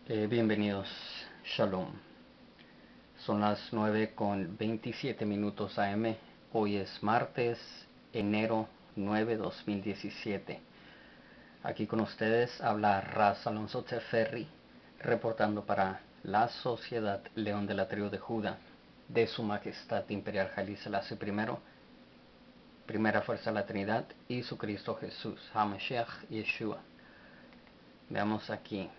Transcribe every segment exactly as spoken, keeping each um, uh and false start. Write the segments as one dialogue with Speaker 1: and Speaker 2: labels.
Speaker 1: Eh, bienvenidos, Shalom. Son las nueve con veintisiete minutos A M. Hoy es martes, enero nueve, dos mil diecisiete. Aquí con ustedes habla Raz Alonso Teferri, reportando para la Sociedad León de la Tribu de Judá, de Su Majestad Imperial Haile Selassie primero, Primera Fuerza de la Trinidad, y su Cristo Jesús, HaMashiach Yeshua. Veamos aquí.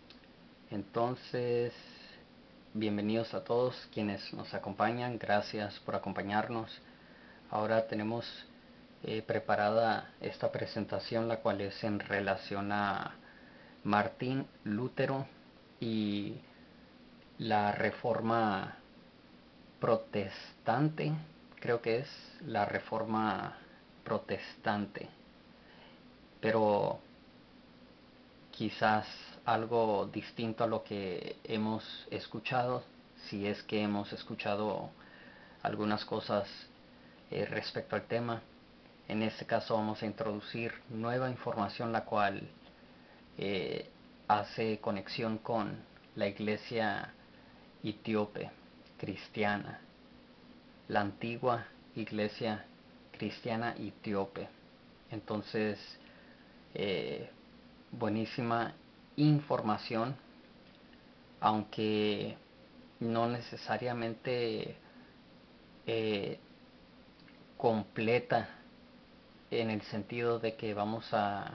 Speaker 1: Entonces, bienvenidos a todos quienes nos acompañan, gracias por acompañarnos. Ahora tenemos eh, preparada esta presentación, la cual es en relación a Martín Lutero y la reforma protestante, creo que es la reforma protestante, pero quizás algo distinto a lo que hemos escuchado, si es que hemos escuchado algunas cosas eh, respecto al tema. En este caso vamos a introducir nueva información, la cual eh, hace conexión con la iglesia etíope cristiana, la antigua iglesia cristiana etíope. Entonces, eh, buenísima información, aunque no necesariamente eh, completa, en el sentido de que vamos a,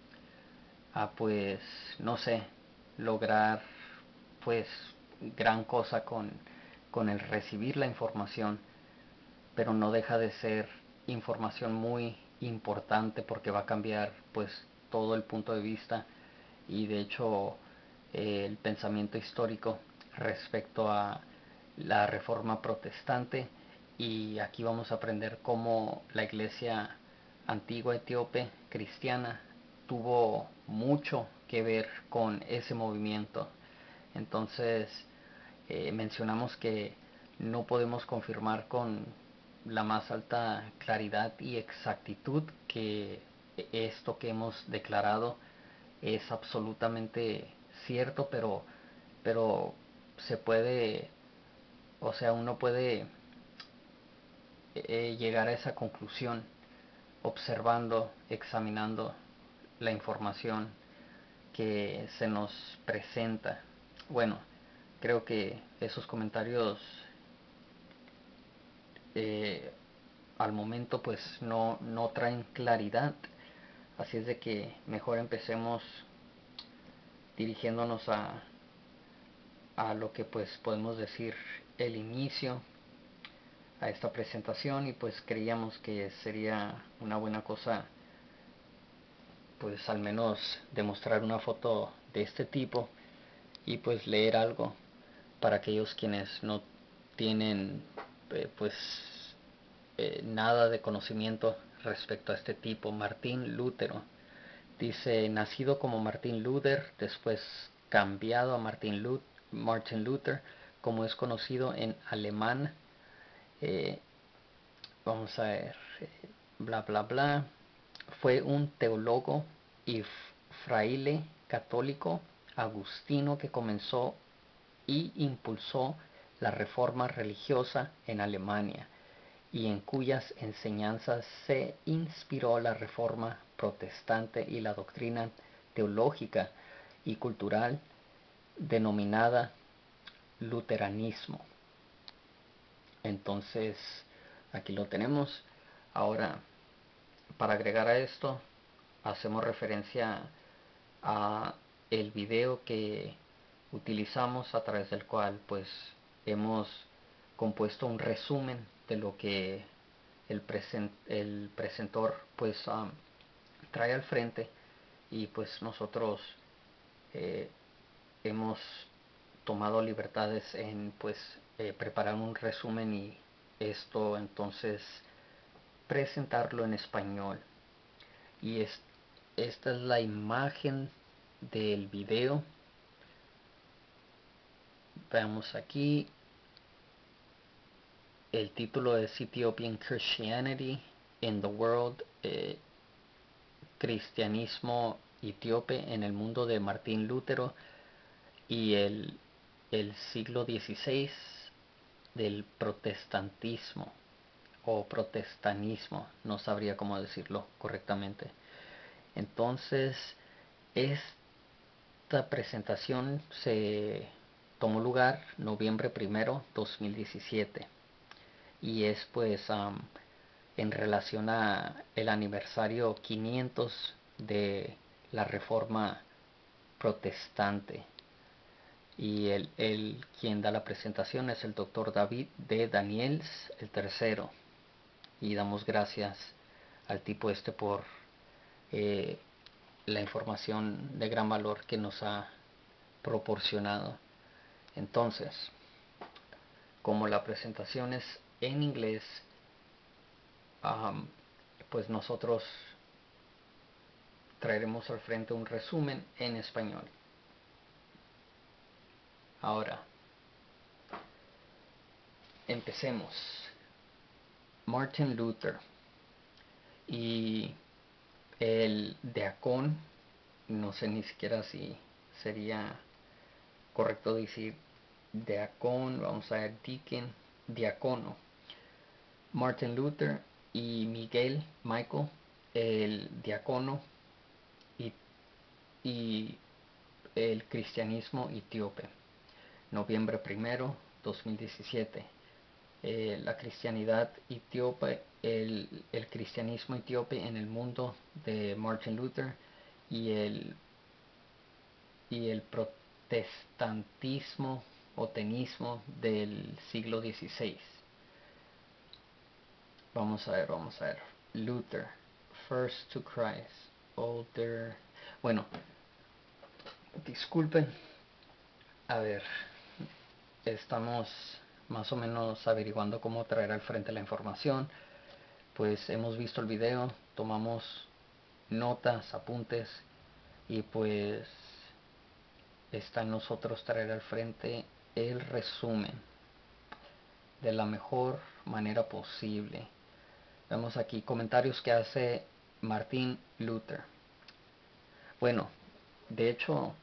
Speaker 1: a pues no sé, lograr pues gran cosa con, con el recibir la información, pero no deja de ser información muy importante porque va a cambiar pues todo el punto de vista y de hecho eh, el pensamiento histórico respecto a la reforma protestante. Y aquí vamos a aprender cómo la iglesia antigua etíope cristiana tuvo mucho que ver con ese movimiento. Entonces eh, mencionamos que no podemos confirmar con la más alta claridad y exactitud que esto que hemos declarado es absolutamente cierto, pero, pero se puede, o sea, uno puede eh, llegar a esa conclusión observando, examinando la información que se nos presenta. Bueno, creo que esos comentarios eh, al momento pues no, no traen claridad, así es de que mejor empecemos dirigiéndonos a, a lo que pues podemos decir el inicio a esta presentación. Y pues creíamos que sería una buena cosa pues al menos demostrar una foto de este tipo y pues leer algo para aquellos quienes no tienen eh, pues eh, nada de conocimiento respecto a este tipo. Martín Lutero dice: nacido como Martín Luther, después cambiado a Martin Luther, Martin Luther como es conocido en alemán. eh, vamos a ver, eh, bla bla bla. Fue un teólogo y fraile católico agustino que comenzó y impulsó la reforma religiosa en Alemania, y en cuyas enseñanzas se inspiró la reforma protestante y la doctrina teológica y cultural denominada luteranismo. Entonces, aquí lo tenemos. Ahora, para agregar a esto, hacemos referencia a el video que utilizamos, a través del cual pues hemos compuesto un resumen de lo que el, present, el presentor pues um, trae al frente, y pues nosotros eh, hemos tomado libertades en pues eh, preparar un resumen y esto entonces presentarlo en español. Y es, esta es la imagen del video. Veamos aquí, el título es Ethiopian Christianity in the World, eh, cristianismo etíope en el mundo, de Martín Lutero. y el, el siglo dieciséis del protestantismo o protestanismo, no sabría cómo decirlo correctamente. Entonces, esta presentación se tomó lugar noviembre primero dos mil diecisiete y es pues um, en relación a el aniversario quinientos de la Reforma Protestante. Y el, el quien da la presentación es el doctor David D. Daniels, el tercero. Y damos gracias al tipo este por eh, la información de gran valor que nos ha proporcionado. Entonces, como la presentación es en inglés, um, pues nosotros traeremos al frente un resumen en español. Ahora, empecemos. Martin Luther y el deacón, no sé ni siquiera si sería correcto decir deacón, vamos a ver deacon, diacono. Martin Luther y Miguel Michael, el diacono y, y el cristianismo etíope. Noviembre primero, dos mil diecisiete. Eh, la cristianidad etíope, el, el cristianismo etíope en el mundo de Martin Luther y el, y el protestantismo o tenismo del siglo dieciséis. Vamos a ver, vamos a ver. Luther, First to Christ, Older. Bueno, disculpen. A ver, estamos más o menos averiguando cómo traer al frente la información. Pues hemos visto el video, tomamos notas, apuntes y pues está en nosotros traer al frente el resumen de la mejor manera posible. Vemos aquí comentarios que hace Martin Luther. Bueno, de hecho,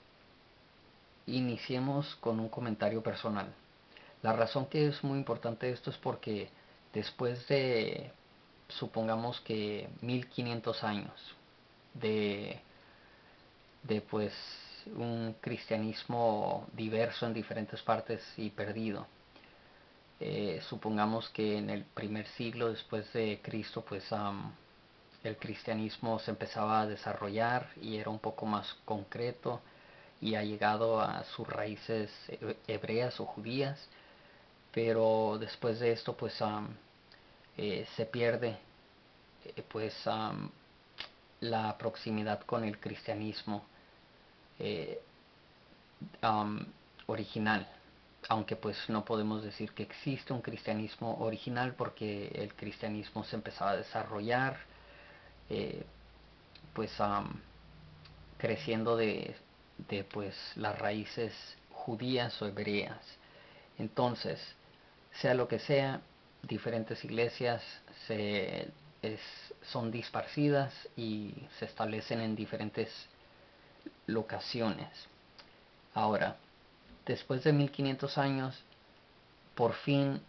Speaker 1: iniciemos con un comentario personal. La razón que es muy importante esto es porque después de, supongamos que mil quinientos años de, de pues un cristianismo diverso en diferentes partes y perdido, eh, supongamos que en el primer siglo después de Cristo pues um, el cristianismo se empezaba a desarrollar y era un poco más concreto y ha llegado a sus raíces hebreas o judías, pero después de esto pues um, eh, se pierde eh, pues um, la proximidad con el cristianismo eh, um, original, aunque pues no podemos decir que existe un cristianismo original porque el cristianismo se empezaba a desarrollar eh, pues um, creciendo de, de pues las raíces judías o hebreas. Entonces, sea lo que sea, diferentes iglesias se, es, son disparcidas y se establecen en diferentes locaciones. Ahora, después de mil quinientos años, por fin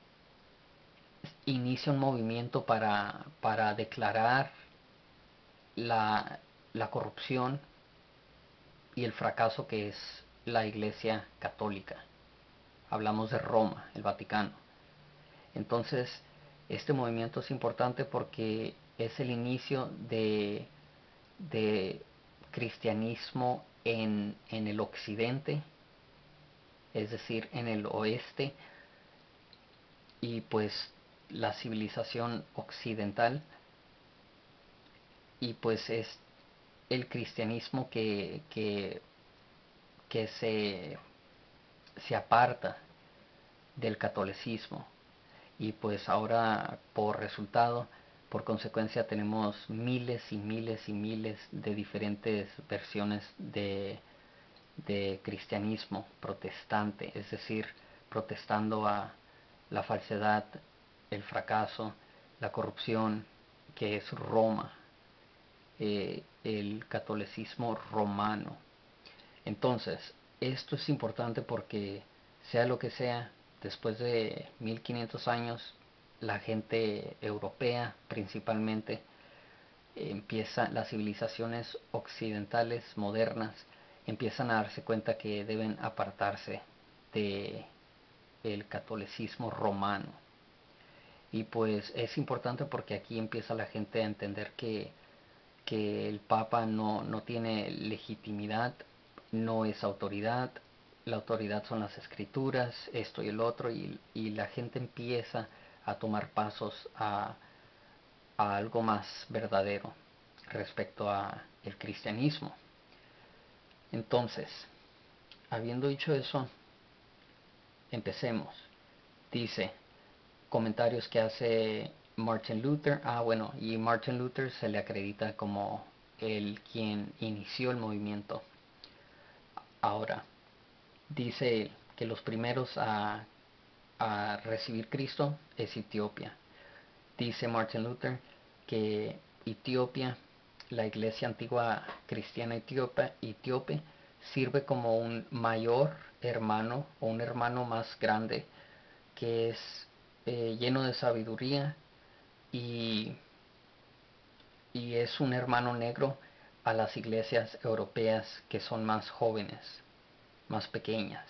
Speaker 1: inicia un movimiento para, para declarar la, la corrupción y el fracaso que es la Iglesia Católica. Hablamos de Roma, el Vaticano. Entonces, este movimiento es importante porque es el inicio de, de cristianismo en, en el occidente, es decir, en el oeste, y pues la civilización occidental, y pues es el cristianismo que, que, que se, se aparta del catolicismo. Y pues ahora por resultado, por consecuencia tenemos miles y miles y miles de diferentes versiones de, de cristianismo protestante, es decir, protestando a la falsedad, el fracaso, la corrupción que es Roma, eh, el catolicismo romano. Entonces, esto es importante porque sea lo que sea, después de mil quinientos años, la gente europea principalmente empieza, las civilizaciones occidentales modernas empiezan a darse cuenta que deben apartarse de el catolicismo romano. Y pues es importante porque aquí empieza la gente a entender que, que el Papa no, no tiene legitimidad, no es autoridad, la autoridad son las escrituras, esto y el otro, y, y la gente empieza a tomar pasos a, a algo más verdadero respecto a el cristianismo. Entonces, habiendo dicho eso, empecemos. Dice, comentarios que hace Martin Luther. Ah, bueno, y Martin Luther se le acredita como el quien inició el movimiento. Ahora, dice él que los primeros a, a recibir Cristo es Etiopía. Dice Martin Luther que Etiopía, la iglesia antigua cristiana etíope, etíope, sirve como un mayor hermano o un hermano más grande que es eh, lleno de sabiduría y, y es un hermano negro a las iglesias europeas que son más jóvenes, más pequeñas,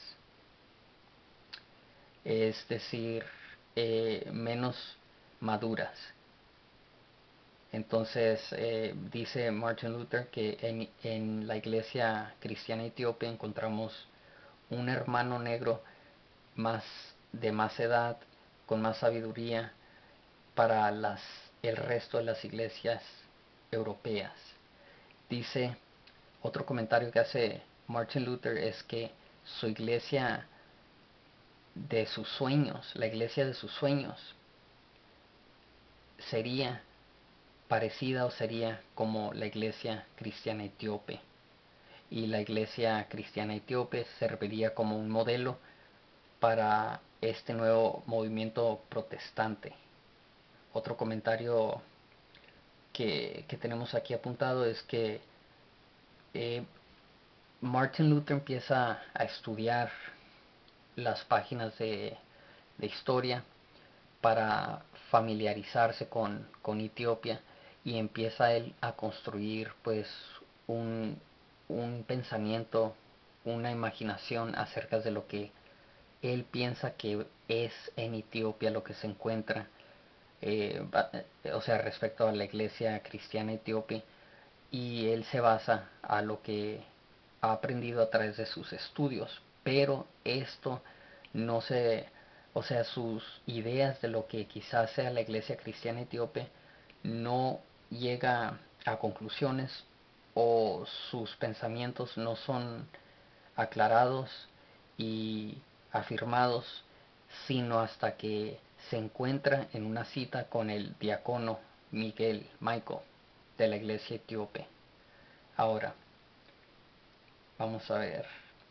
Speaker 1: es decir, eh, menos maduras. Entonces eh, dice Martin Luther que en, en la iglesia cristiana etíope encontramos un hermano negro más de más edad, con más sabiduría para las, el resto de las iglesias europeas. Dice, otro comentario que hace Martin Luther es que su iglesia de sus sueños, la iglesia de sus sueños, sería parecida o sería como la iglesia cristiana etíope. Y la iglesia cristiana etíope serviría como un modelo para este nuevo movimiento protestante. Otro comentario que, que tenemos aquí apuntado es que eh, Martin Luther empieza a estudiar las páginas de, de historia para familiarizarse con, con Etiopía y empieza él a construir pues un, un pensamiento, una imaginación acerca de lo que él piensa que es en Etiopía lo que se encuentra, eh, o sea, respecto a la iglesia cristiana etíope, y él se basa a lo que ha aprendido a través de sus estudios, pero esto no se, o sea, sus ideas de lo que quizás sea la iglesia cristiana etíope no llega a conclusiones o sus pensamientos no son aclarados y afirmados, sino hasta que se encuentra en una cita con el diácono Miguel Michael de la iglesia etíope. Ahora, vamos a ver.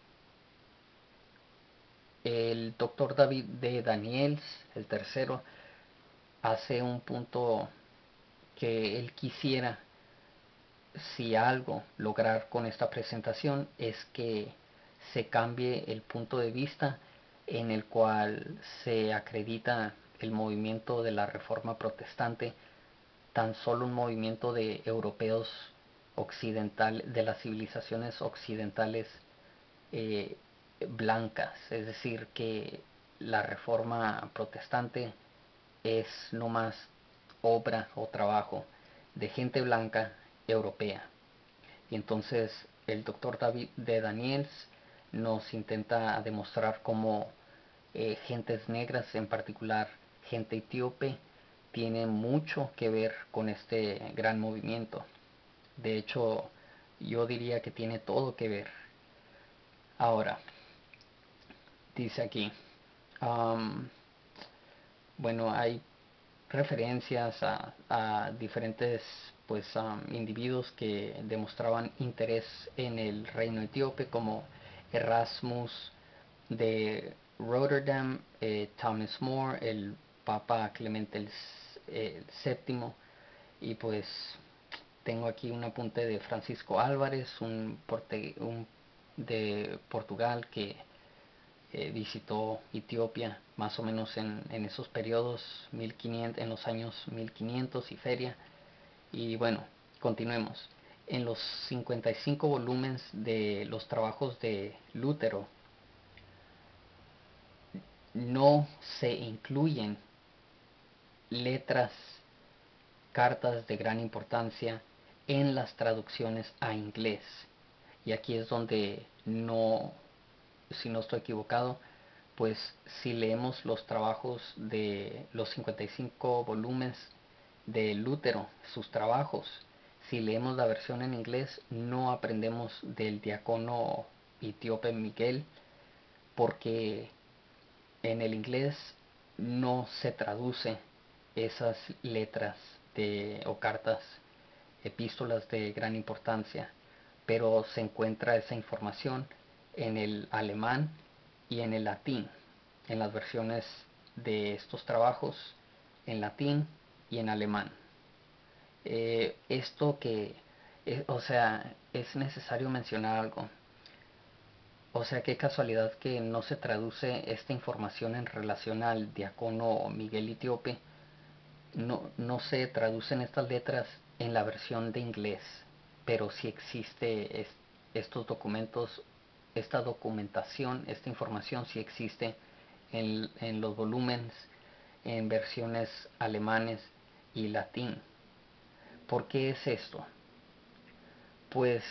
Speaker 1: El doctor David de Daniels, el tercero, hace un punto que él quisiera, si algo, lograr con esta presentación es que se cambie el punto de vista en el cual se acredita el movimiento de la Reforma Protestante tan solo un movimiento de europeos occidental, de las civilizaciones occidentales eh, blancas, es decir, que la Reforma Protestante es no más obra o trabajo de gente blanca europea. Y entonces el doctor David de Daniels nos intenta demostrar cómo eh, gentes negras, en particular gente etíope, tiene mucho que ver con este gran movimiento. De hecho, yo diría que tiene todo que ver. Ahora, dice aquí, um, bueno, hay referencias a, a diferentes pues um, individuos que demostraban interés en el reino etíope, como Erasmus de Rotterdam, eh, Thomas More, el Papa Clemente el, el séptimo, y pues tengo aquí un apunte de Francisco Álvarez, un, porte, un de Portugal que eh, visitó Etiopía más o menos en, en esos periodos mil quinientos, en los años mil quinientos y feria. Y bueno, continuemos. En los cincuenta y cinco volúmenes de los trabajos de Lutero no se incluyen letras, cartas de gran importancia en las traducciones a inglés. Y aquí es donde no, si no estoy equivocado, pues si leemos los trabajos de los cincuenta y cinco volúmenes de Lutero, sus trabajos, si leemos la versión en inglés, no aprendemos del diácono etíope Miguel, porque en el inglés no se traduce esas letras de, o cartas, epístolas de gran importancia, pero se encuentra esa información en el alemán y en el latín, en las versiones de estos trabajos en latín y en alemán. Eh, esto que, eh, o sea, es necesario mencionar algo. O sea, qué casualidad que no se traduce esta información en relación al diácono Miguel Etíope. No, no se traducen estas letras en la versión de inglés, pero sí existe es, estos documentos, esta documentación, esta información sí existe en, en los volúmenes, en versiones alemanes y latín. ¿Por qué es esto? Pues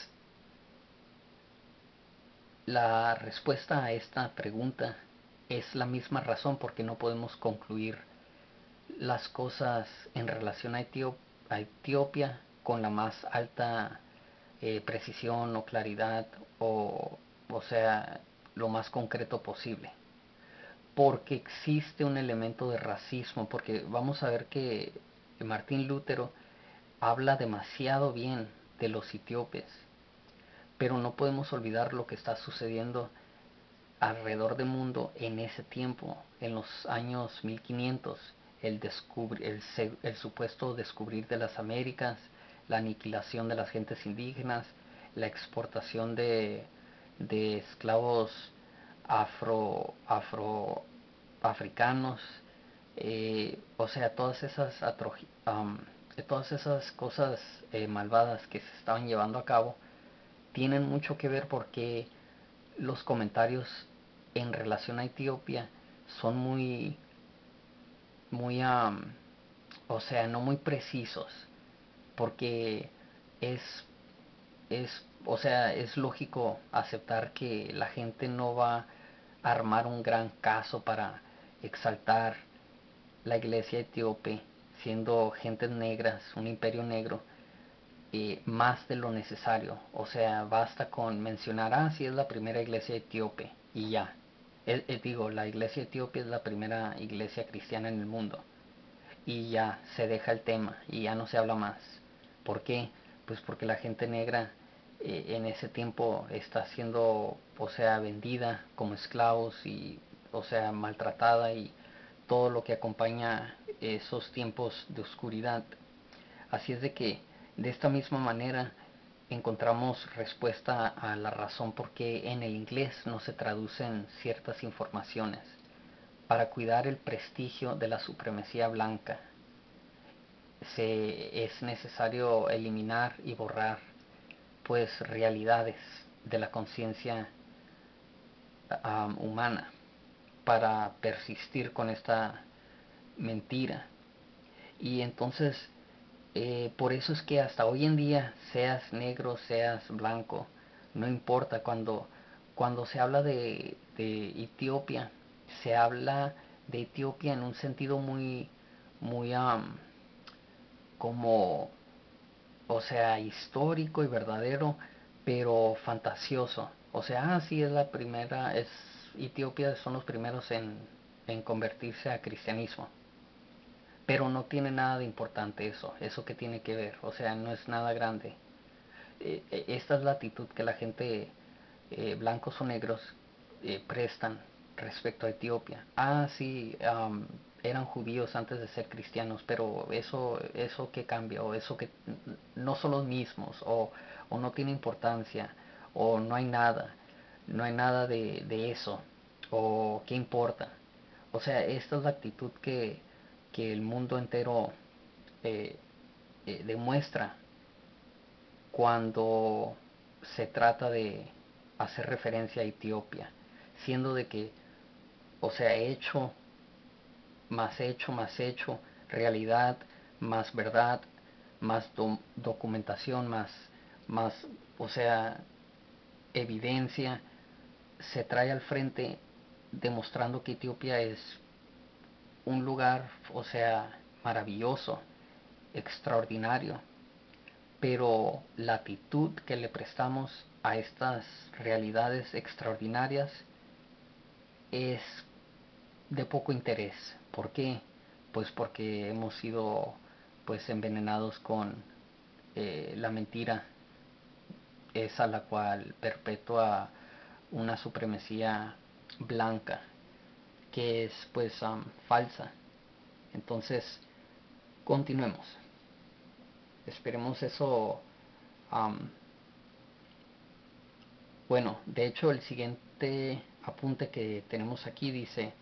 Speaker 1: la respuesta a esta pregunta es la misma razón por qué no podemos concluir las cosas en relación a, Etiop a Etiopía con la más alta eh, precisión o claridad o, o sea, lo más concreto posible. Porque existe un elemento de racismo, porque vamos a ver que Martín Lutero habla demasiado bien de los etíopes, pero no podemos olvidar lo que está sucediendo alrededor del mundo en ese tiempo, en los años mil quinientos, el, el, el supuesto descubrir de las Américas, la aniquilación de las gentes indígenas, la exportación de, de esclavos afro, afro africanos, eh, o sea, todas esas, um, todas esas cosas eh, malvadas que se estaban llevando a cabo tienen mucho que ver porque los comentarios en relación a Etiopía son muy, muy, um, o sea, no muy precisos, porque es, es, o sea, es lógico aceptar que la gente no va a armar un gran caso para exaltar la iglesia etíope, siendo gentes negras, un imperio negro, eh, más de lo necesario. O sea, basta con mencionar, ah, sí es la primera iglesia etíope y ya. Eh, eh, digo, la iglesia etíope es la primera iglesia cristiana en el mundo y ya se deja el tema y ya no se habla más. ¿Por qué? Pues porque la gente negra eh, en ese tiempo está siendo, o sea, vendida como esclavos y, o sea, maltratada y todo lo que acompaña esos tiempos de oscuridad. Así es de que de esta misma manera encontramos respuesta a la razón por qué en el inglés no se traducen ciertas informaciones, para cuidar el prestigio de la supremacía blanca. Se, es necesario eliminar y borrar pues realidades de la conciencia um, humana para persistir con esta mentira. Y entonces eh, por eso es que hasta hoy en día, seas negro, seas blanco, no importa, cuando, cuando se habla de, de Etiopía, se habla de Etiopía en un sentido muy, muy um, como, o sea, histórico y verdadero, pero fantasioso. O sea, ah, sí, es la primera, es Etiopía son los primeros en, en convertirse a cristianismo. Pero no tiene nada de importante eso, eso que tiene que ver, o sea, no es nada grande. Eh, eh, esta es la actitud que la gente, eh, blancos o negros, eh, prestan respecto a Etiopía. Ah, sí, um, eran judíos antes de ser cristianos, pero eso, eso que cambia, o eso que no son los mismos, o, o no tiene importancia, o no hay nada. no hay nada de, de eso, o qué importa. O sea, esta es la actitud que, que el mundo entero eh, eh, demuestra cuando se trata de hacer referencia a Etiopía, siendo de que, o sea, hecho, más hecho, más hecho, realidad, más verdad, más do documentación, más, más, o sea, evidencia, se trae al frente demostrando que Etiopía es un lugar, o sea, maravilloso, extraordinario, pero la actitud que le prestamos a estas realidades extraordinarias es de poco interés. ¿Por qué? Pues porque hemos sido pues envenenados con eh, la mentira esa la cual perpetúa una supremacía blanca que es pues um, falsa. Entonces continuemos, esperemos eso. um, bueno, de hecho el siguiente apunte que tenemos aquí dice: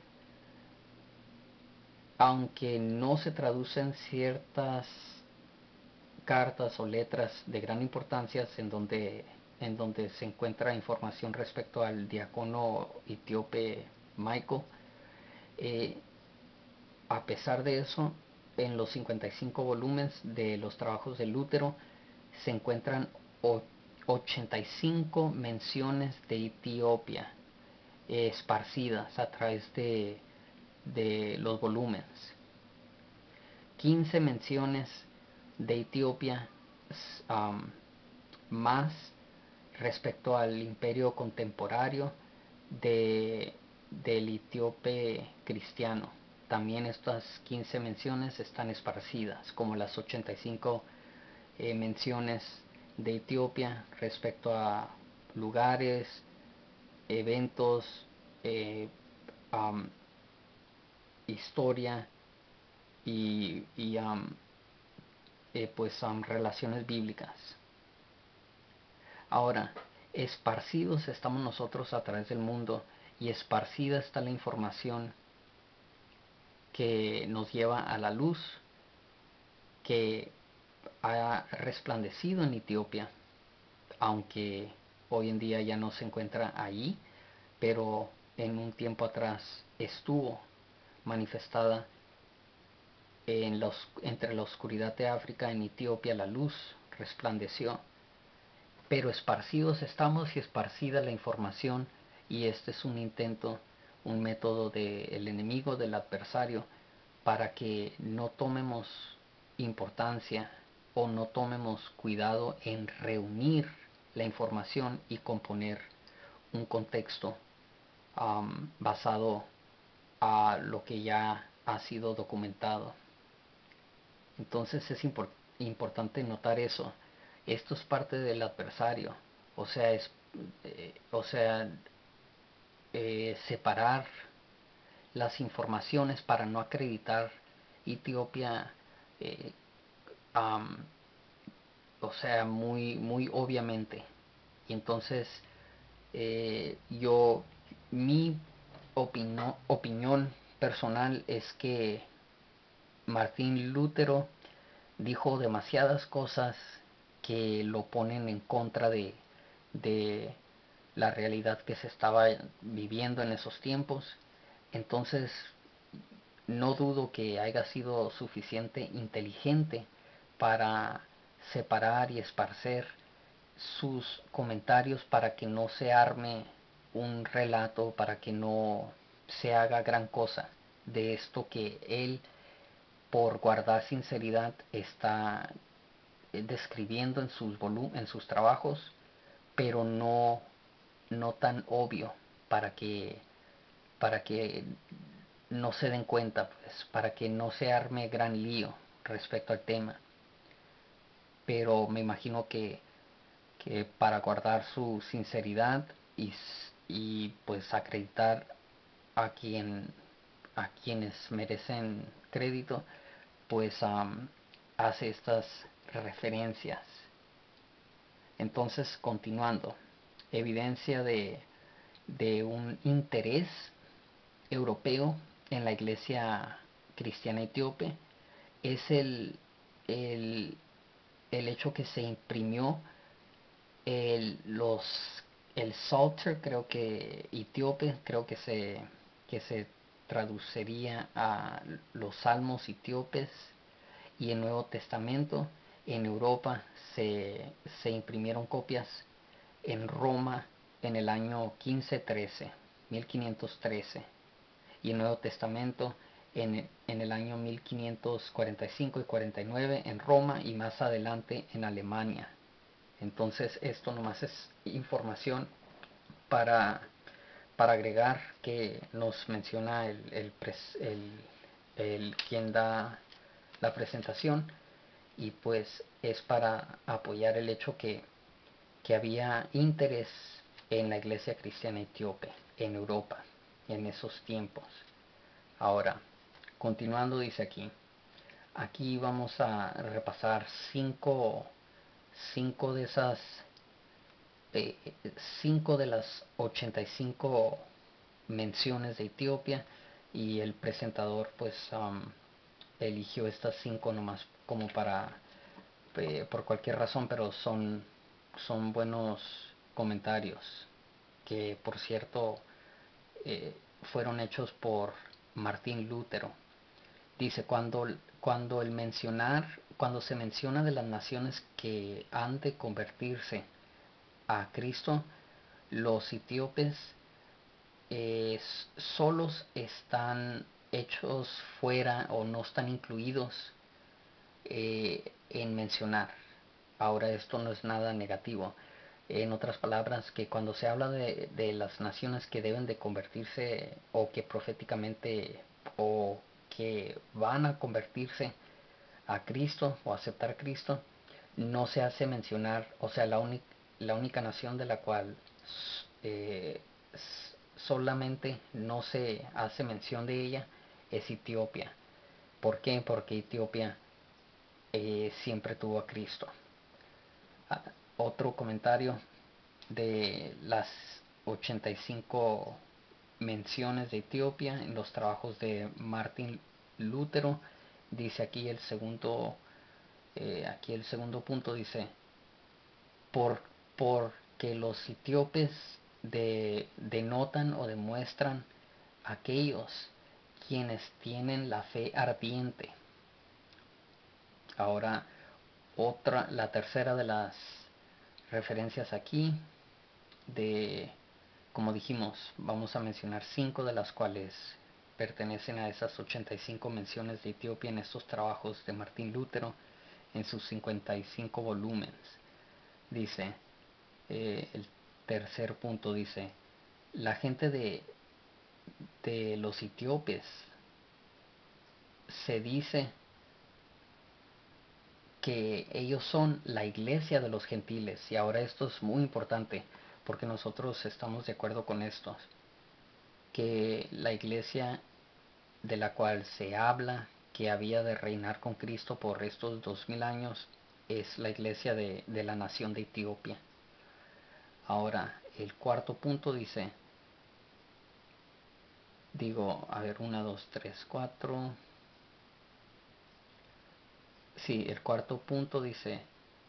Speaker 1: aunque no se traducen ciertas cartas o letras de gran importancia en donde, en donde se encuentra información respecto al diácono etíope Michael, eh, a pesar de eso, en los cincuenta y cinco volúmenes de los trabajos de Lutero se encuentran ochenta y cinco menciones de Etiopía eh, esparcidas a través de, de los volúmenes. quince menciones de Etiopía um, más respecto al imperio contemporáneo de, del etíope cristiano. También estas quince menciones están esparcidas, como las ochenta y cinco eh, menciones de Etiopía respecto a lugares, eventos, eh, um, historia y, y um, eh, pues um, relaciones bíblicas. Ahora, esparcidos estamos nosotros a través del mundo y esparcida está la información que nos lleva a la luz que ha resplandecido en Etiopía, aunque hoy en día ya no se encuentra allí, pero en un tiempo atrás estuvo manifestada en la, entre la oscuridad de África. En Etiopía la luz resplandeció, pero esparcidos estamos y esparcida la información, y este es un intento, un método del enemigo, del adversario, para que no tomemos importancia o no tomemos cuidado en reunir la información y componer un contexto um, basado a lo que ya ha sido documentado. Entonces es import importante notar eso. Esto es parte del adversario. O sea, es, eh, o sea, eh, separar las informaciones para no acreditar Etiopía, eh, um, o sea, muy, muy obviamente. Y entonces, eh, yo, mi opino, opinión personal es que Martín Lutero dijo demasiadas cosas que lo ponen en contra de, de la realidad que se estaba viviendo en esos tiempos. Entonces no dudo que haya sido suficiente inteligente para separar y esparcer sus comentarios para que no se arme un relato, para que no se haga gran cosa de esto que él, por guardar sinceridad, está describiendo en sus volú en sus trabajos, pero no no tan obvio para que para que no se den cuenta, pues, para que no se arme gran lío respecto al tema. Pero me imagino que, que para guardar su sinceridad y, y pues acreditar a quien a quienes merecen crédito, pues um, hace estas referencias. Entonces, continuando, evidencia de de un interés europeo en la iglesia cristiana etíope es el, el, el hecho que se imprimió el, los, el Psalter, creo que etíope, creo que se, que se traduciría a los salmos etíopes, y el Nuevo Testamento. En Europa se, se imprimieron copias en Roma en el año quince trece, mil quinientos trece, y el Nuevo Testamento en, en el año mil quinientos cuarenta y cinco y cuarenta y nueve en Roma, y más adelante en Alemania. Entonces esto nomás es información para, para agregar que nos menciona el, el, el, el quien da la presentación, y pues es para apoyar el hecho que, que había interés en la iglesia cristiana etíope en Europa en esos tiempos. Ahora, continuando, dice aquí, aquí vamos a repasar cinco, cinco de esas, eh, cinco de las ochenta y cinco menciones de Etiopía, y el presentador pues um, eligió estas cinco nomás como para, eh, por cualquier razón, pero son, son buenos comentarios, que por cierto eh, fueron hechos por Martín Lutero. Dice, cuando, cuando el mencionar, cuando se menciona de las naciones que han de convertirse a Cristo, los etíopes eh, solos están hechos fuera o no están incluidos eh, en mencionar. Ahora, esto no es nada negativo. En otras palabras, que cuando se habla de, de las naciones que deben de convertirse, o que proféticamente, o que van a convertirse a Cristo o aceptar a Cristo, no se hace mencionar, o sea, la, la única nación de la cual eh, solamente no se hace mención de ella es Etiopía. ¿Por qué? Porque Etiopía eh, siempre tuvo a Cristo. Ah, otro comentario de las ochenta y cinco menciones de Etiopía en los trabajos de Martín Lutero, dice aquí el segundo, eh, aquí el segundo punto dice, por, porque los etíopes de, denotan o demuestran aquellos quienes tienen la fe ardiente. Ahora, otra, la tercera de las referencias aquí, de, como dijimos, vamos a mencionar cinco de las cuales pertenecen a esas ochenta y cinco menciones de Etiopía en estos trabajos de Martín Lutero en sus cincuenta y cinco volúmenes. Dice, eh, el tercer punto dice, la gente de, de los etíopes se dice que ellos son la iglesia de los gentiles. Y ahora esto es muy importante, porque nosotros estamos de acuerdo con esto, que la iglesia de la cual se habla que había de reinar con Cristo por estos dos mil años es la iglesia de, de la nación de Etiopía. Ahora, el cuarto punto dice, digo, a ver, uno, dos, tres, cuatro. Sí, el cuarto punto dice,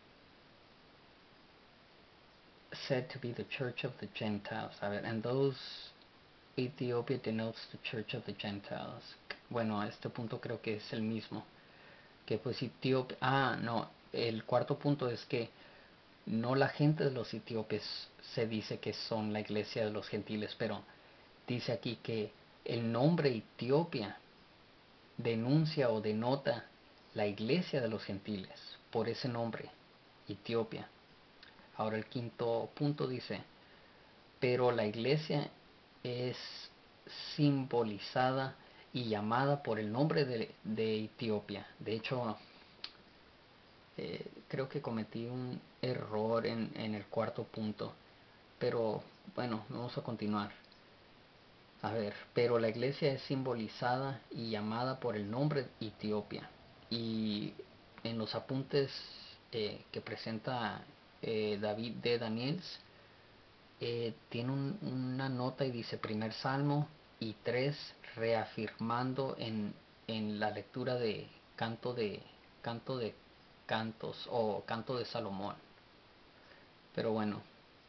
Speaker 1: said to be the church of the Gentiles. A ver, and those Ethiopia denotes the church of the Gentiles. Bueno, a este punto creo que es el mismo. Que pues Etiopía, ah, no, el cuarto punto es que no la gente de los etíopes se dice que son la iglesia de los gentiles, pero dice aquí que el nombre Etiopía denuncia o denota la iglesia de los gentiles por ese nombre, Etiopía. Ahora el quinto punto dice, pero la iglesia es simbolizada y llamada por el nombre de, de Etiopía. De hecho, eh, creo que cometí un error en, en el cuarto punto, pero bueno, vamos a continuar. A ver, pero la iglesia es simbolizada y llamada por el nombre Etiopía. Y en los apuntes eh, que presenta eh, David de Daniels, eh, tiene un, una nota y dice primer salmo, y tres reafirmando en, en la lectura de canto de canto de cantos o canto de Salomón. Pero bueno,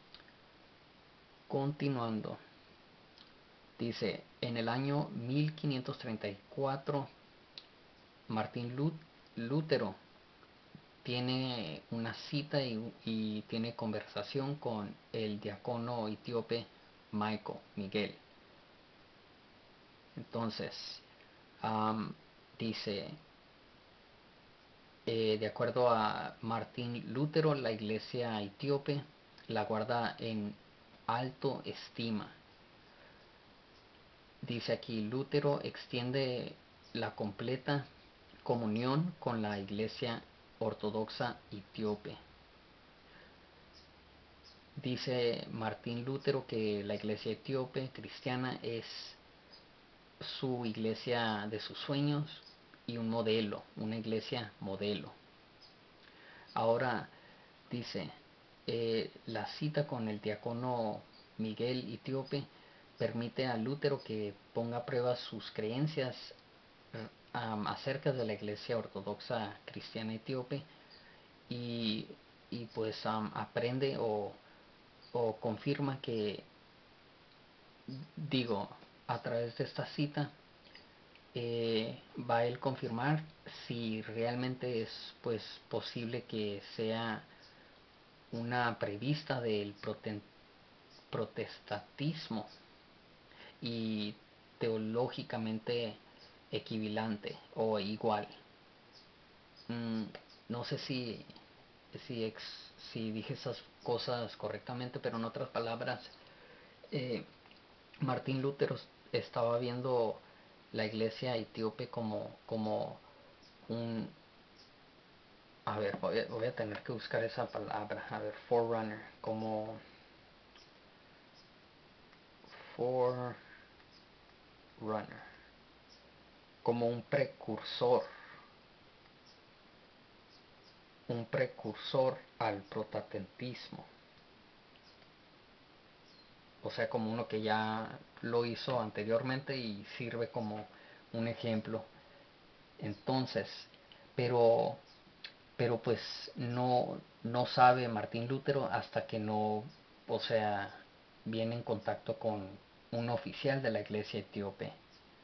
Speaker 1: continuando, dice en el año mil quinientos treinta y cuatro Martín Lutero tiene una cita y, y tiene conversación con el diácono etíope Michael Miguel. Entonces, um, dice, eh, de acuerdo a Martín Lutero, la iglesia etíope la guarda en alto estima. Dice aquí, Lutero extiende la completa comunión con la iglesia ortodoxa etíope. Dice Martín Lutero que la iglesia etíope cristiana es su iglesia de sus sueños y un modelo, una iglesia modelo. Ahora dice, eh, la cita con el diácono Miguel etíope permite a Lutero que ponga a prueba sus creencias um, acerca de la iglesia ortodoxa cristiana etíope y, y pues um, aprende o, o confirma que, digo, a través de esta cita eh, va a él confirmar si realmente es pues posible que sea una prevista del protestantismo y teológicamente equivalente o igual. Mm, no sé si si, ex, si dije esas cosas correctamente, pero en otras palabras, eh, Martín Lutero estaba viendo la iglesia etíope como, como un... A ver, voy a, voy a tener que buscar esa palabra. A ver, forerunner, como... Forerunner. Como un precursor. Un precursor al protestantismo. O sea, como uno que ya lo hizo anteriormente y sirve como un ejemplo. Entonces, pero pero pues no no sabe Martín Lutero hasta que no, o sea, viene en contacto con un oficial de la iglesia etíope.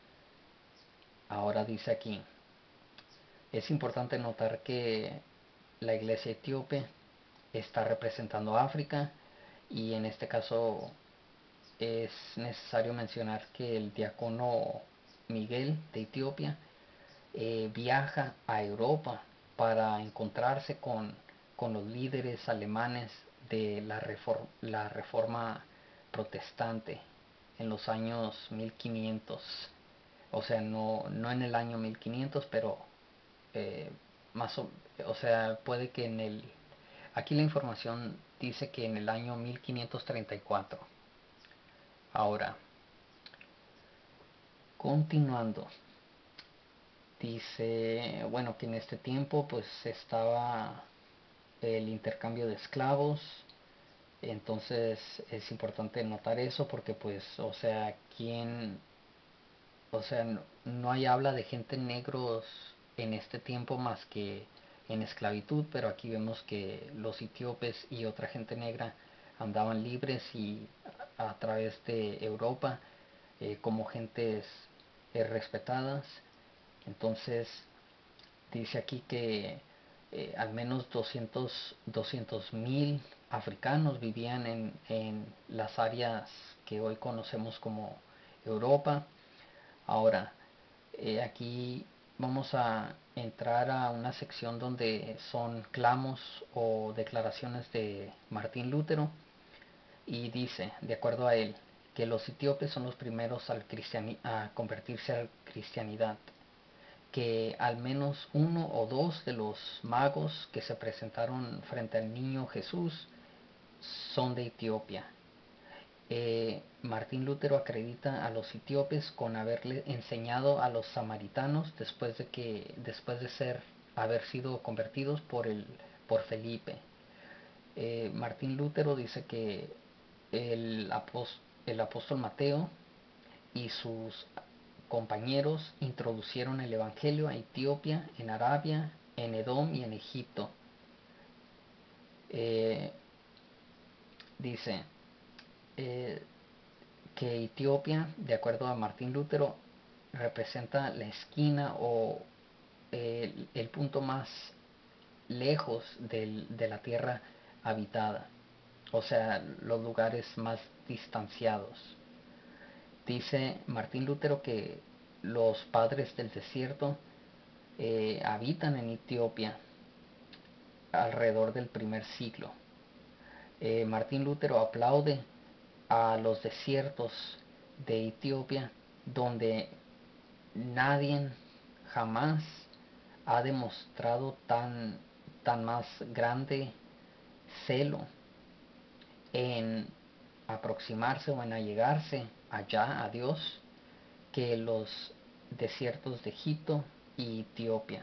Speaker 1: Ahora dice aquí, es importante notar que la iglesia etíope está representando a África y en este caso es necesario mencionar que el diácono Miguel de Etiopía eh, viaja a Europa para encontrarse con, con los líderes alemanes de la, reforma, la reforma protestante en los años mil quinientos. O sea, no, no en el año mil quinientos, pero eh, más o, o sea, puede que en el... Aquí la información dice que en el año mil quinientos treinta y cuatro. Ahora, continuando, dice, bueno, que en este tiempo pues estaba el intercambio de esclavos, entonces es importante notar eso porque pues, o sea, quién, o sea, no, no hay habla de gente negros en este tiempo más que en esclavitud, pero aquí vemos que los etíopes y otra gente negra andaban libres y a, a través de Europa eh, como gentes eh, respetadas. Entonces dice aquí que eh, al menos doscientos mil africanos vivían en, en las áreas que hoy conocemos como Europa. Ahora, eh, aquí vamos a entrar a una sección donde son clamos o declaraciones de Martín Lutero y dice, de acuerdo a él, que los etíopes son los primeros al a convertirse a la cristianidad, que al menos uno o dos de los magos que se presentaron frente al niño Jesús son de Etiopía. Eh, Martín Lutero acredita a los etíopes con haberle enseñado a los samaritanos después de que después de ser haber sido convertidos por el por Felipe. Eh, Martín Lutero dice que el, após- el apóstol Mateo y sus compañeros introdujeron el Evangelio a Etiopía, en Arabia, en Edom y en Egipto. Eh, dice eh, que Etiopía, de acuerdo a Martín Lutero, representa la esquina o eh, el, el punto más lejos del, de la tierra habitada, o sea, los lugares más distanciados. Dice Martín Lutero que los padres del desierto eh, habitan en Etiopía alrededor del primer siglo. Eh, Martín Lutero aplaude a los desiertos de Etiopía, donde nadie jamás ha demostrado tan, tan más grande celo en aproximarse o en allegarse allá a Dios que los desiertos de Egipto y Etiopía.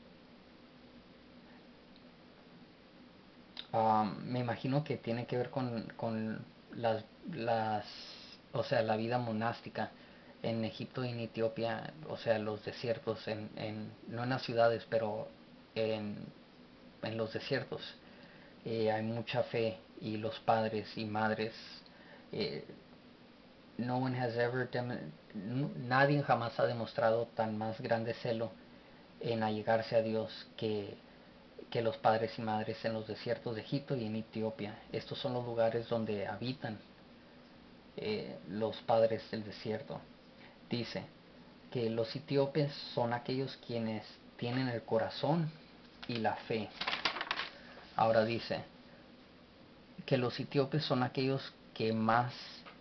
Speaker 1: Um, me imagino que tiene que ver con, con las, las, o sea, la vida monástica en Egipto y en Etiopía, o sea, los desiertos, en, en, no en las ciudades, pero en, en los desiertos. Eh, hay mucha fe y los padres y madres, eh, no one has ever nadie jamás ha demostrado tan más grande celo en allegarse a Dios que, que los padres y madres en los desiertos de Egipto y en Etiopía. Estos son los lugares donde habitan eh, los padres del desierto. Dice que los etíopes son aquellos quienes tienen el corazón y la fe. Ahora dice que los etíopes son aquellos que más,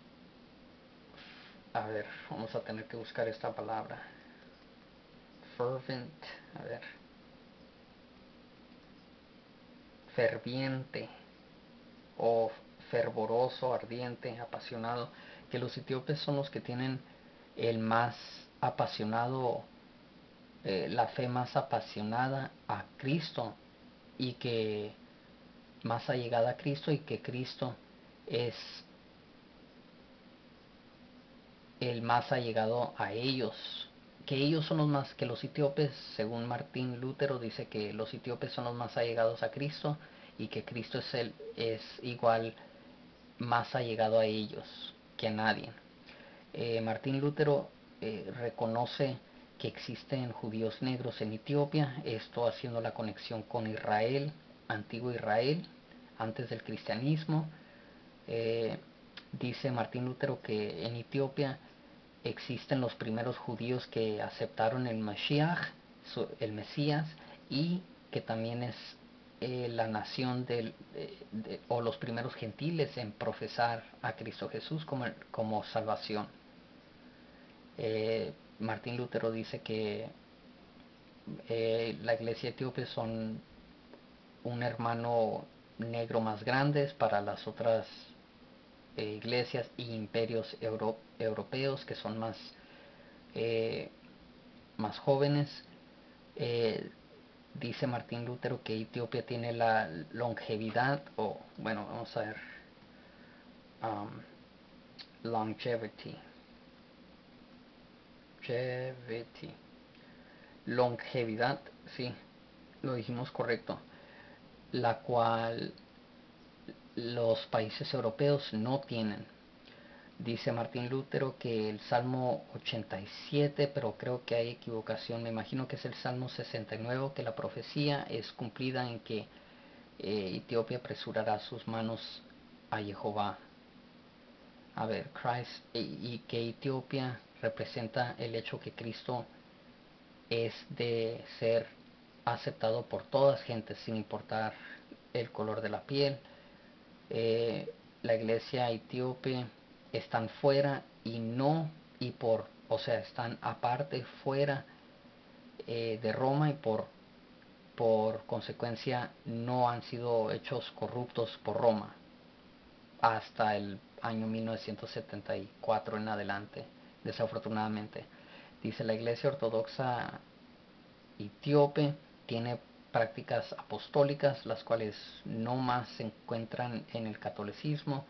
Speaker 1: a ver, vamos a tener que buscar esta palabra, fervent, a ver, ferviente o fervoroso, ardiente, apasionado, que los etíopes son los que tienen el más apasionado, eh, la fe más apasionada a Cristo y que más allegada a Cristo y que Cristo es el más allegado a ellos, que ellos son los más, que los etíopes, según Martín Lutero, dice que los etíopes son los más allegados a Cristo y que Cristo es, el, es igual más allegado a ellos que a nadie. Eh, Martín Lutero eh, reconoce que existen judíos negros en Etiopía, esto haciendo la conexión con Israel, antiguo Israel, antes del cristianismo. Eh, dice Martín Lutero que en Etiopía existen los primeros judíos que aceptaron el Mashiach, el Mesías, y que también es eh, la nación del, de, de, o los primeros gentiles en profesar a Cristo Jesús como, como salvación. Eh, Martín Lutero dice que eh, la iglesia etíope son un hermano negro más grande para las otras eh, iglesias e imperios euro, europeos que son más eh, más jóvenes. Eh, dice Martín Lutero que Etiopía tiene la longevidad, o bueno, vamos a ver, um, longevity, longevity, longevidad, sí, lo dijimos correcto, la cual los países europeos no tienen. Dice Martín Lutero que el Salmo ochenta y siete, pero creo que hay equivocación, me imagino que es el Salmo sesenta y nueve, que la profecía es cumplida en que eh, Etiopía apresurará sus manos a Jehová. A ver, Christ, y, y que Etiopía representa el hecho que Cristo es de ser aceptado por todas gentes sin importar el color de la piel. Eh, la iglesia etíope están fuera y no y por, o sea, están aparte, fuera eh, de Roma y por por consecuencia no han sido hechos corruptos por Roma hasta el año mil novecientos setenta y cuatro en adelante, desafortunadamente. Dice la iglesia ortodoxa etíope tiene prácticas apostólicas, las cuales no más se encuentran en el catolicismo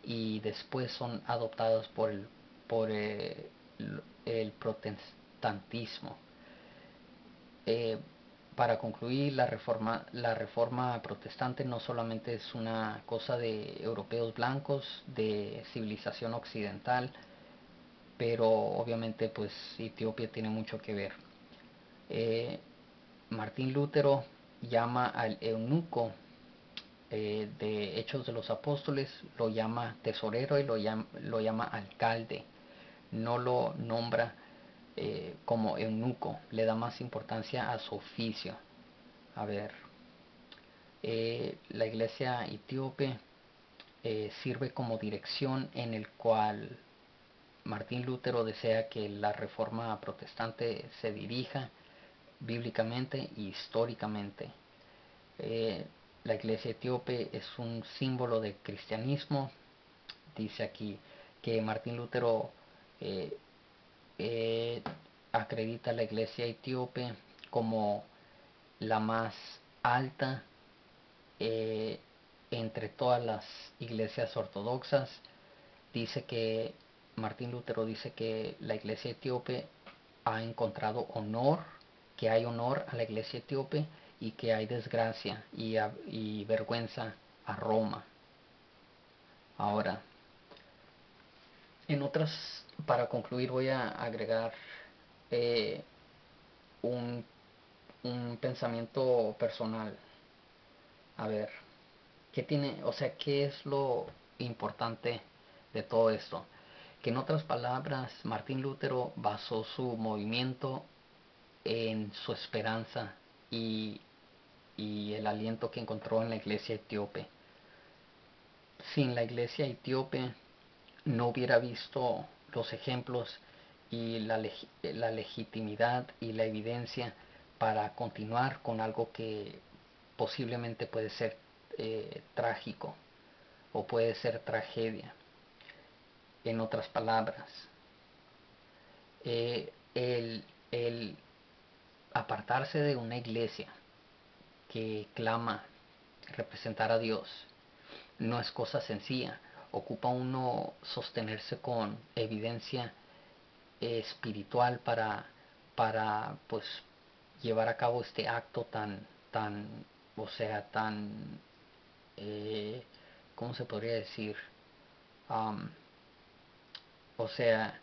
Speaker 1: y después son adoptados por el, por el, el protestantismo. Eh, para concluir, la reforma, la reforma protestante no solamente es una cosa de europeos blancos, de civilización occidental, pero obviamente pues Etiopía tiene mucho que ver. Eh, Martín Lutero llama al eunuco eh, de Hechos de los Apóstoles, lo llama tesorero y lo llama, lo llama alcalde, no lo nombra eh, como eunuco, le da más importancia a su oficio. A ver, eh, la iglesia etíope eh, sirve como dirección en el cual Martín Lutero desea que la reforma protestante se dirija bíblicamente e históricamente. Eh, la iglesia etíope es un símbolo de cristianismo. Dice aquí que Martín Lutero eh, eh, acredita a la iglesia etíope como la más alta eh, entre todas las iglesias ortodoxas. Dice que Martín Lutero dice que la iglesia etíope ha encontrado honor, que hay honor a la iglesia etíope y que hay desgracia y, a, y vergüenza a Roma. Ahora, en otras, para concluir voy a agregar eh, un, un pensamiento personal. A ver, ¿qué tiene, o sea, qué es lo importante de todo esto? Que en otras palabras, Martín Lutero basó su movimiento en su esperanza y, y el aliento que encontró en la iglesia etíope. Sin la iglesia etíope no hubiera visto los ejemplos y la, leg la legitimidad y la evidencia para continuar con algo que posiblemente puede ser eh, trágico o puede ser tragedia. En otras palabras, eh, el, el apartarse de una iglesia que clama representar a Dios no es cosa sencilla. Ocupa uno sostenerse con evidencia eh, espiritual para, para pues llevar a cabo este acto tan, tan, o sea, tan, eh, ¿cómo se podría decir? Um, o sea,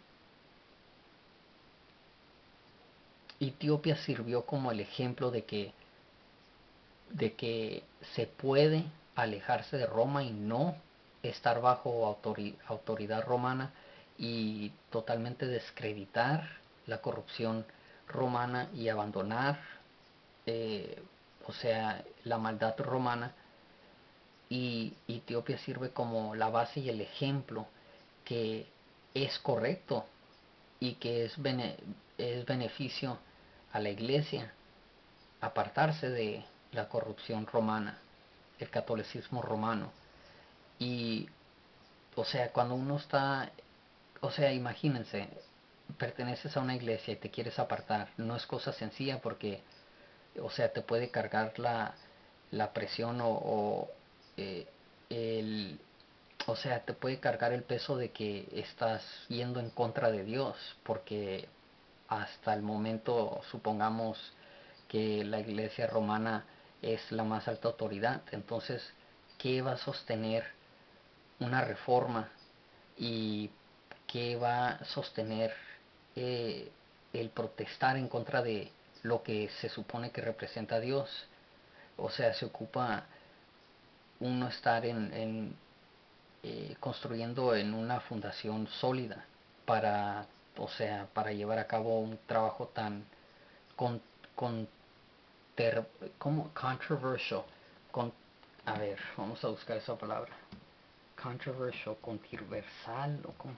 Speaker 1: Etiopía sirvió como el ejemplo de que, de que se puede alejarse de Roma y no estar bajo autoridad romana y totalmente descreditar la corrupción romana y abandonar eh, o sea la maldad romana, y Etiopía sirve como la base y el ejemplo que es correcto y que es, bene, es beneficio a la iglesia apartarse de la corrupción romana, el catolicismo romano. Y, o sea, cuando uno está, o sea, imagínense, perteneces a una iglesia y te quieres apartar, no es cosa sencilla porque, o sea, te puede cargar la, la presión o, o eh, el, o sea, te puede cargar el peso de que estás yendo en contra de Dios, porque hasta el momento supongamos que la iglesia romana es la más alta autoridad. Entonces, ¿qué va a sostener una reforma y qué va a sostener eh, el protestar en contra de lo que se supone que representa a Dios? O sea, se ocupa uno estar en, en eh, construyendo en una fundación sólida para, o sea, para llevar a cabo un trabajo tan con, con ter, como controversial, con, a ver, vamos a buscar esa palabra, controversial, controversial o como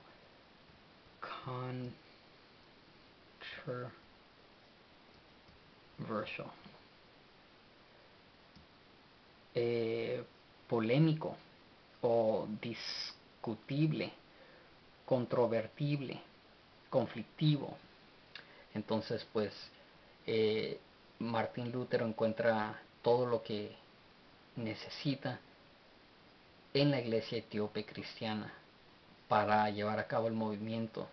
Speaker 1: controversial, eh, polémico o discutible, controvertible, conflictivo. Entonces, pues, eh, Martín Lutero encuentra todo lo que necesita en la iglesia etíope cristiana para llevar a cabo el movimiento.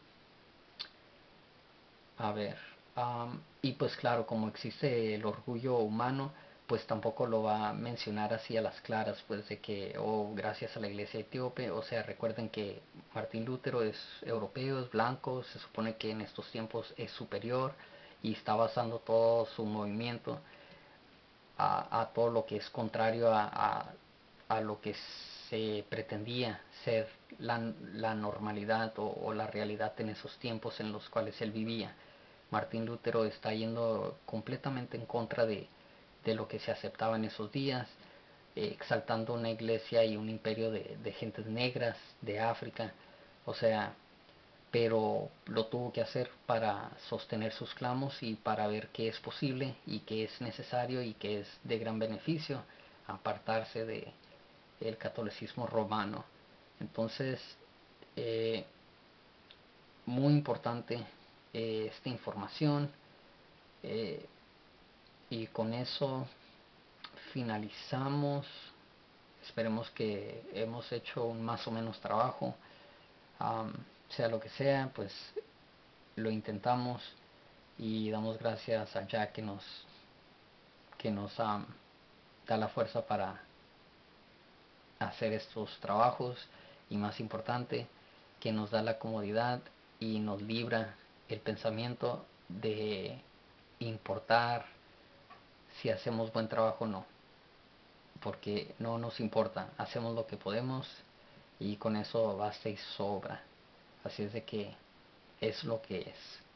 Speaker 1: A ver, um, y pues claro, como existe el orgullo humano, pues tampoco lo va a mencionar así a las claras, pues de que, oh, gracias a la iglesia etíope. O sea, recuerden que Martín Lutero es europeo, es blanco, se supone que en estos tiempos es superior y está basando todo su movimiento a, a todo lo que es contrario a, a, a lo que se pretendía ser la, la normalidad o, o la realidad en esos tiempos en los cuales él vivía. Martín Lutero está yendo completamente en contra de, de lo que se aceptaba en esos días, eh, exaltando una iglesia y un imperio de, de gentes negras de África. O sea, pero lo tuvo que hacer para sostener sus clamos y para ver que es posible y que es necesario y que es de gran beneficio apartarse de el catolicismo romano. Entonces, eh, muy importante eh, esta información, eh, y con eso finalizamos. Esperemos que hemos hecho un más o menos trabajo. Um, sea lo que sea, pues lo intentamos y damos gracias a Jack que nos que nos um, da la fuerza para hacer estos trabajos, y más importante, que nos da la comodidad y nos libra el pensamiento de importar si hacemos buen trabajo o no, porque no nos importa, hacemos lo que podemos y con eso basta y sobra. Así es de que es lo que es.